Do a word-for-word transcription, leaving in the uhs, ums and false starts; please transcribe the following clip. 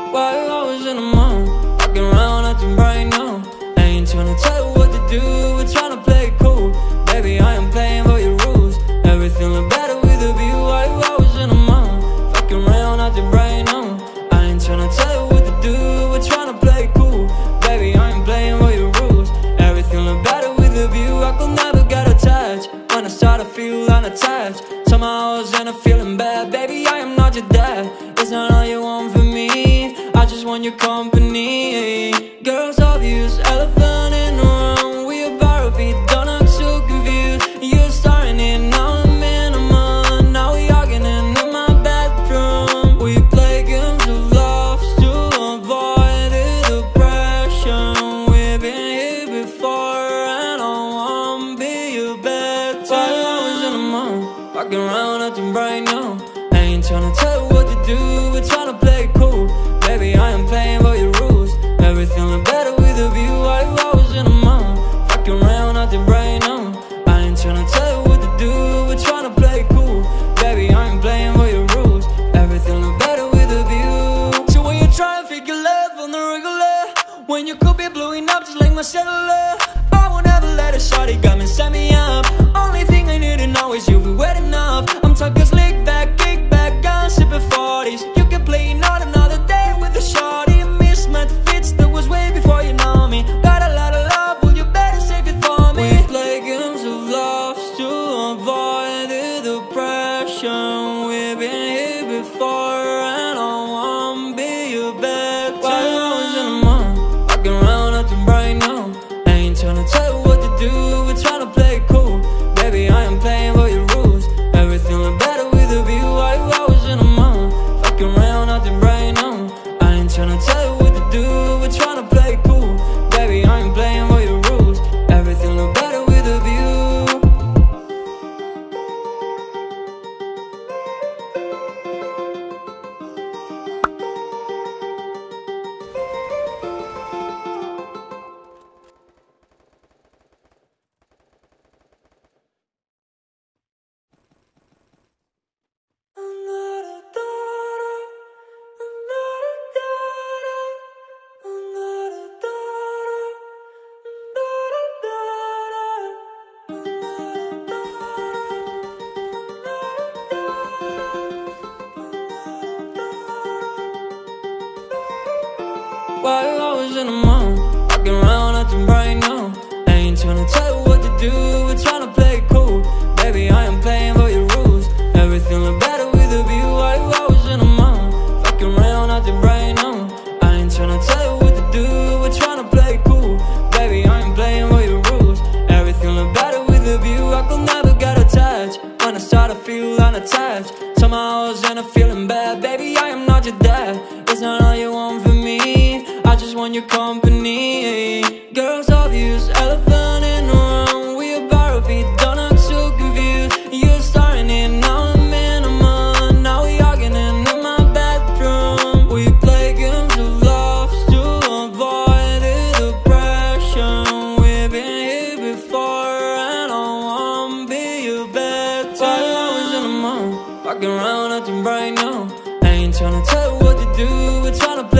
Why you always in the mood? Walking around acting right now. I ain't tryna tell you what to do, we're tryna play it cool. Baby, I am playing by your rules. Everything look better with a view. Why you always in the mood? Fucking around acting right now. I ain't tryna tell you what to do, we're tryna play it cool. Baby, I am playing by your rules. Everything look better with a view. I could never get attached. When I start to feel unattached, somehow I was in a feeling bad. Baby, I am not your dad. It's not all you want from me, I just want your company. Girls obvious, elephant in the room. We a bar feet, don't act so confused. You're starting it, now I'm in a month. Now we arguing in my bedroom. We play games of love to avoid the depression. We've been here before and I won't be your bed. Why you always in the mood? Walking around acting right now. I ain't tryna tell you what to do, we're tryna play it cool. Baby, I am playing by your rules. Everything look better with a view. Why you always in the mood? Fucking around acting right now. I ain't tryna tell you what to do, we're tryna play it cool. Baby, I am playing by your rules. Everything look better with a view. So when you try to figure love on the regular, when you could be blowing up just like my cellular, I won't ever let a shawty come and set me up. Only thing I need to know is you be wet enough. I'm talking slick back, kick back, gun sipping forties. You can play not another day with a shawty. Mismatch fits, that was way before you know me. Got a lot of love, well you better save it for me. We play games of love to avoid the depression. We've been here before and I won't be your bed. Why you always in the mood? Walking around acting right now. I ain't tryna tell you what to do, we're tryna play it cool. Baby, I am playing by your rules. Everything look better with a view. Why you always in the mood? Fucking around acting right now. I ain't tryna tell you what to do, we're tryna play it cool. Baby, I ain't playing by your rules. Everything look better with a view. Why you always in the mood? Walking around acting right now. I ain't tryna tell you what to do, we're tryna play it cool. Baby, I am playing by your rules. Everything look better with a view. Why you always in the mood? Fucking around acting right now. I ain't tryna tell you what to do, we're tryna play it cool. Baby, I am playing by your rules. Everything look better with a view. I could never get attached. When I start to feel unattached, somehow I was in a feeling bad. Baby, I am not your dad. It's not all you want from me, I just want your company. Girls obvious, elephant in the room. We a bar feet, don't act so confused. You're starting it, now I'm in a month. Now we arguing in my bedroom. We play games of love to avoid the depression. We've been here before and I won't be your bed. Why you always in the mood? Walking around acting right now. I ain't tryna tell you what to do, we're tryna play